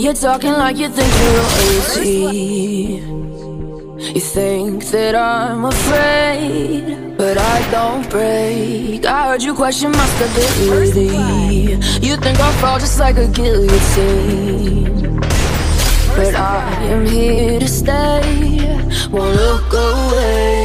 You're talking like you think you're royalty. You think that I'm afraid, but I don't break. I heard you question my stability. You think I'll fall just like a guillotine, but I am here to stay, won't look away.